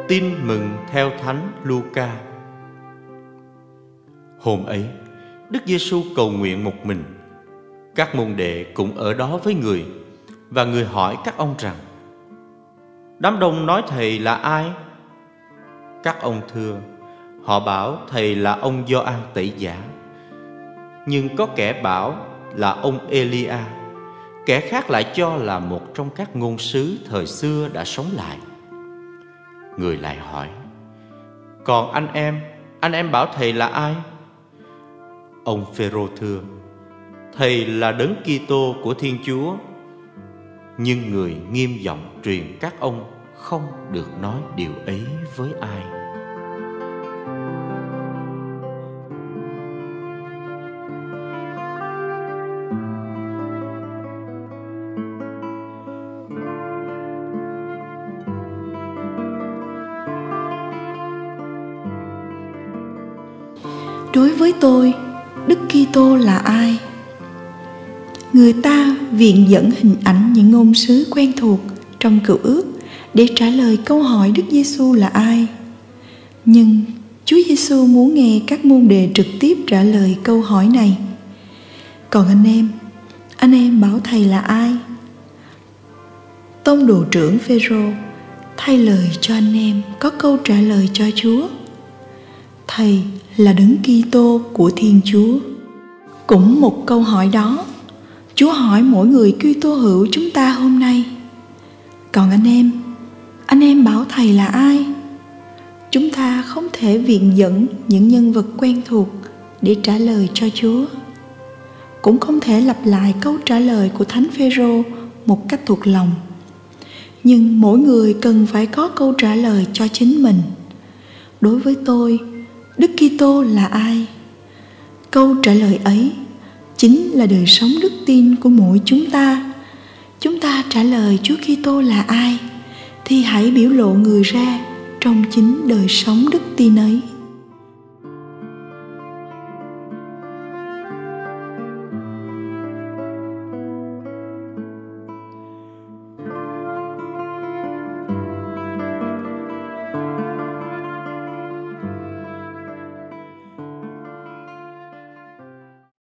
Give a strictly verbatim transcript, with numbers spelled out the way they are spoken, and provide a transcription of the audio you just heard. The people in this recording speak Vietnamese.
Tin mừng theo Thánh Luca. Hôm ấy, Đức Giêsu cầu nguyện một mình. Các môn đệ cũng ở đó với người, và người hỏi các ông rằng: đám đông nói thầy là ai? Các ông thưa: họ bảo thầy là ông Gioan Tẩy Giả, nhưng có kẻ bảo là ông Elia, kẻ khác lại cho là một trong các ngôn sứ thời xưa đã sống lại. Người lại hỏi: còn anh em, anh em bảo thầy là ai? Ông Phêrô thưa: thầy là Đấng Kitô của Thiên Chúa. Nhưng người nghiêm giọng truyền các ông không được nói điều ấy với ai. Đối với tôi, Đức Kitô là ai? Người ta viện dẫn hình ảnh những ngôn sứ quen thuộc trong Cựu Ước để trả lời câu hỏi Đức Giêsu là ai. Nhưng Chúa Giêsu muốn nghe các môn đệ trực tiếp trả lời câu hỏi này. Còn anh em, anh em bảo thầy là ai? Tông đồ trưởng Phêrô thay lời cho anh em có câu trả lời cho Chúa: thầy là Đấng Kitô của Thiên Chúa. Cũng một câu hỏi đó, Chúa hỏi mỗi người Kitô hữu chúng ta hôm nay: còn anh em, anh em bảo thầy là ai? Chúng ta không thể viện dẫn những nhân vật quen thuộc để trả lời cho Chúa, cũng không thể lặp lại câu trả lời của Thánh Phêrô một cách thuộc lòng. Nhưng mỗi người cần phải có câu trả lời cho chính mình. Đối với tôi, Đức Kitô là ai? Câu trả lời ấy chính là đời sống đức tin của mỗi chúng ta. Chúng ta trả lời Chúa Kitô là ai thì hãy biểu lộ người ra trong chính đời sống đức tin ấy.